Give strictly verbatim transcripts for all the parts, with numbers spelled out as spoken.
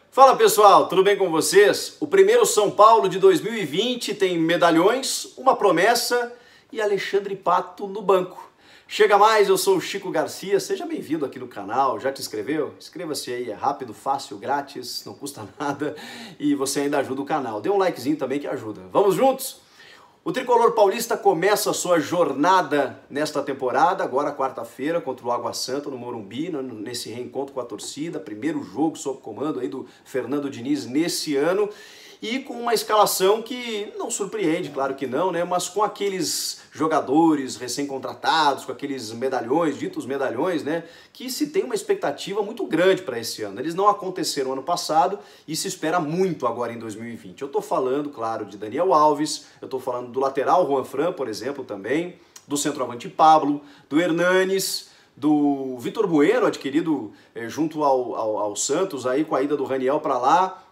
Fala pessoal, tudo bem com vocês? O primeiro São Paulo de dois mil e vinte tem medalhões, uma promessa e Alexandre Pato no banco. Chega mais, eu sou o Chico Garcia, seja bem-vindo aqui no canal. Já te inscreveu? Inscreva-se aí, é rápido, fácil, grátis, não custa nada e você ainda ajuda o canal. Dê um likezinho também que ajuda. Vamos juntos? O Tricolor Paulista começa a sua jornada nesta temporada, agora quarta-feira, contra o Água Santa, no Morumbi, nesse reencontro com a torcida, primeiro jogo sob comando aí do Fernando Diniz nesse ano, e com uma escalação que não surpreende, claro que não, né? Mas com aqueles jogadores recém-contratados, com aqueles medalhões, ditos medalhões, né? Que se tem uma expectativa muito grande para esse ano. Eles não aconteceram ano passado e se espera muito agora em dois mil e vinte. Eu estou falando, claro, de Daniel Alves, eu estou falando do lateral Juan Fran, por exemplo, também, do centroavante Pablo, do Hernanes, do Vitor Bueno, adquirido eh, junto ao, ao, ao Santos, aí com a ida do Raniel para lá.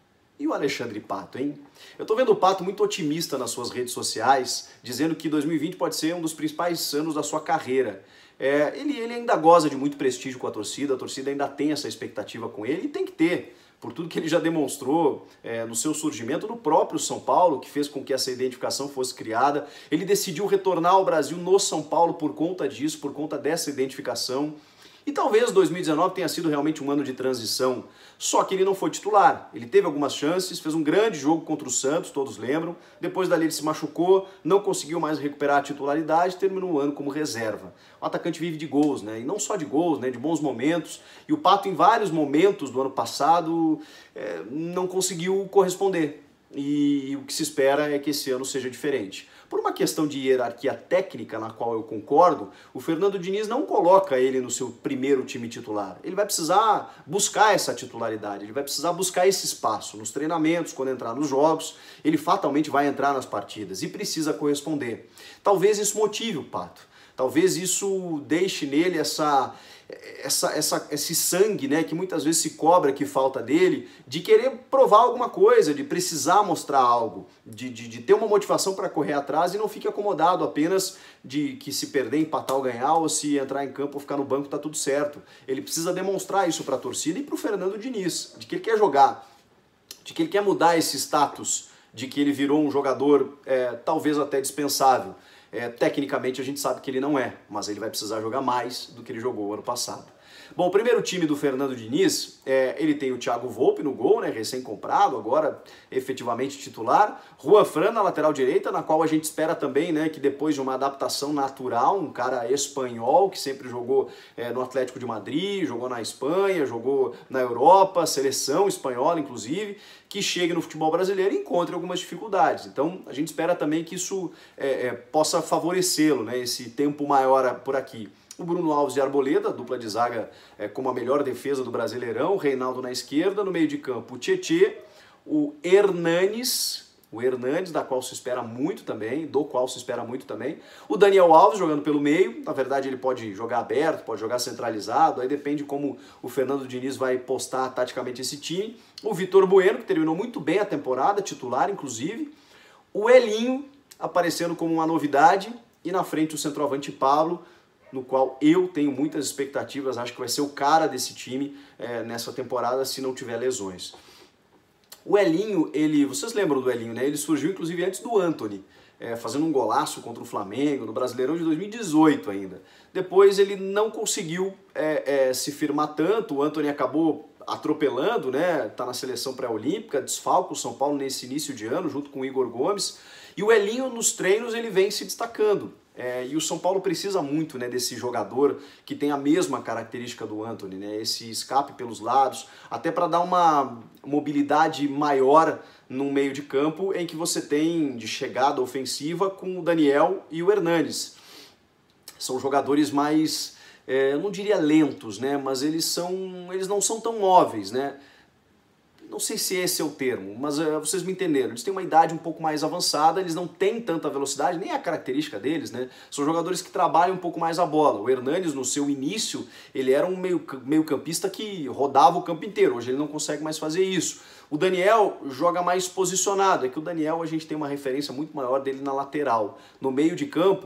E o Alexandre Pato, hein? Eu tô vendo o Pato muito otimista nas suas redes sociais, dizendo que dois mil e vinte pode ser um dos principais anos da sua carreira. É, ele, ele ainda goza de muito prestígio com a torcida, a torcida ainda tem essa expectativa com ele e tem que ter, por tudo que ele já demonstrou é, no seu surgimento no próprio São Paulo, que fez com que essa identificação fosse criada. Ele decidiu retornar ao Brasil no São Paulo por conta disso, por conta dessa identificação. E talvez dois mil e dezenove tenha sido realmente um ano de transição, só que ele não foi titular. Ele teve algumas chances, fez um grande jogo contra o Santos, todos lembram. Depois dali ele se machucou, não conseguiu mais recuperar a titularidade, terminou o ano como reserva. O atacante vive de gols, né? E não só de gols, né? De bons momentos. E o Pato, em vários momentos do ano passado, é, não conseguiu corresponder. E o que se espera é que esse ano seja diferente. Por uma questão de hierarquia técnica, na qual eu concordo, o Fernando Diniz não coloca ele no seu primeiro time titular. Ele vai precisar buscar essa titularidade, ele vai precisar buscar esse espaço nos treinamentos, quando entrar nos jogos, ele fatalmente vai entrar nas partidas e precisa corresponder. Talvez isso motive o Pato, talvez isso deixe nele essa... Essa, essa, esse sangue, né, que muitas vezes se cobra que falta dele, de querer provar alguma coisa, de precisar mostrar algo, de, de, de ter uma motivação para correr atrás e não fique acomodado apenas de que se perder, empatar ou ganhar, ou se entrar em campo ou ficar no banco tá tudo certo. Ele precisa demonstrar isso para a torcida e para o Fernando Diniz, de que ele quer jogar, de que ele quer mudar esse status, de que ele virou um jogador é, talvez até dispensável. É, tecnicamente a gente sabe que ele não é, mas ele vai precisar jogar mais do que ele jogou ano passado. Bom, o primeiro time do Fernando Diniz, é, ele tem o Thiago Volpi no gol, né, recém-comprado, agora efetivamente titular. Juan Fran na lateral direita, na qual a gente espera também, né, que depois de uma adaptação natural, um cara espanhol que sempre jogou é, no Atlético de Madrid, jogou na Espanha, jogou na Europa, seleção espanhola inclusive, que chegue no futebol brasileiro e encontre algumas dificuldades. Então a gente espera também que isso é, é, possa favorecê-lo, né, esse tempo maior por aqui. O Bruno Alves de Arboleda, dupla de zaga é, como a melhor defesa do Brasileirão, o Reinaldo na esquerda, no meio de campo o Tietê, o Hernanes, o Hernanes, da qual se espera muito também, do qual se espera muito também, o Daniel Alves jogando pelo meio, na verdade ele pode jogar aberto, pode jogar centralizado, aí depende como o Fernando Diniz vai postar taticamente esse time, o Vitor Bueno, que terminou muito bem a temporada, titular inclusive, o Elinho aparecendo como uma novidade, e na frente o centroavante Pablo, no qual eu tenho muitas expectativas, acho que vai ser o cara desse time é, nessa temporada se não tiver lesões. O Elinho, ele, vocês lembram do Elinho, né? Ele surgiu inclusive antes do Antony, é, fazendo um golaço contra o Flamengo, no Brasileirão de dois mil e dezoito ainda. Depois ele não conseguiu é, é, se firmar tanto, o Antony acabou atropelando, né? Tá na seleção pré-olímpica, desfalca o São Paulo nesse início de ano, junto com o Igor Gomes, e o Elinho nos treinos ele vem se destacando. É, e o São Paulo precisa muito, né, desse jogador que tem a mesma característica do Antony, né, esse escape pelos lados, até para dar uma mobilidade maior no meio de campo em que você tem de chegada ofensiva com o Daniel e o Hernanes. São jogadores mais, é, eu não diria lentos, né, mas eles, são, eles não são tão móveis, né? Não sei se esse é o termo, mas uh, vocês me entenderam. Eles têm uma idade um pouco mais avançada, eles não têm tanta velocidade, nem a característica deles, né? São jogadores que trabalham um pouco mais a bola. O Hernanes, no seu início, ele era um meio, meio campista que rodava o campo inteiro. Hoje ele não consegue mais fazer isso. O Daniel joga mais posicionado. É que o Daniel, a gente tem uma referência muito maior dele na lateral. No meio de campo,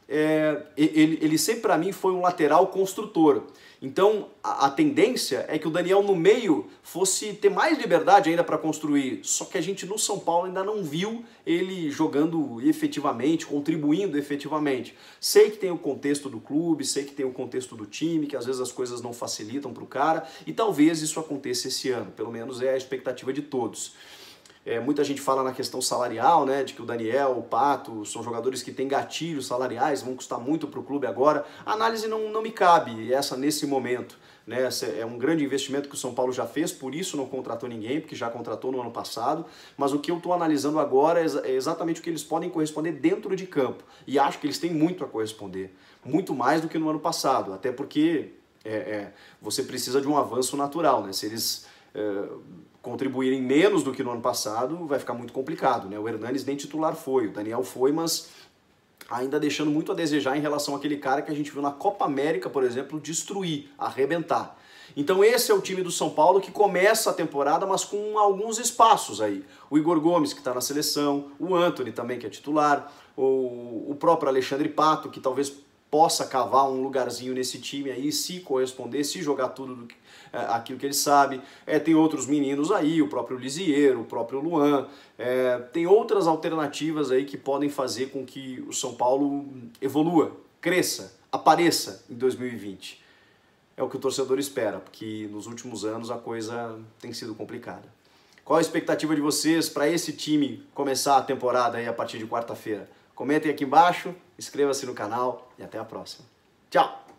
é, ele, ele sempre para mim foi um lateral construtor. Então a, a tendência é que o Daniel no meio fosse ter mais liberdade ainda para construir, só que a gente no São Paulo ainda não viu ele jogando efetivamente, contribuindo efetivamente. Sei que tem o contexto do clube, sei que tem o contexto do time, que às vezes as coisas não facilitam para o cara, e talvez isso aconteça esse ano, pelo menos é a expectativa de todos. É, muita gente fala na questão salarial, né, de que o Daniel, o Pato, são jogadores que têm gatilhos salariais, vão custar muito para o clube agora. A análise não, não me cabe, essa nesse momento. Né, é um grande investimento que o São Paulo já fez, por isso não contratou ninguém, porque já contratou no ano passado. Mas o que eu estou analisando agora é exatamente o que eles podem corresponder dentro de campo. E acho que eles têm muito a corresponder, muito mais do que no ano passado, até porque é, é, você precisa de um avanço natural, né? Se eles é, contribuírem menos do que no ano passado, vai ficar muito complicado, né? O Hernanes nem titular foi, o Daniel foi, mas ainda deixando muito a desejar em relação àquele cara que a gente viu na Copa América, por exemplo, destruir, arrebentar. Então esse é o time do São Paulo que começa a temporada, mas com alguns espaços aí. O Igor Gomes, que está na seleção, o Antony também, que é titular, o, o próprio Alexandre Pato, que talvez possa cavar um lugarzinho nesse time aí, se corresponder, se jogar tudo do que, é, aquilo que ele sabe. É, tem outros meninos aí, o próprio Lisieiro, o próprio Luan, é, tem outras alternativas aí que podem fazer com que o São Paulo evolua, cresça, apareça em dois mil e vinte. É o que o torcedor espera, porque nos últimos anos a coisa tem sido complicada. Qual a expectativa de vocês para esse time começar a temporada aí a partir de quarta-feira? Comentem aqui embaixo, inscreva-se no canal e até a próxima. Tchau!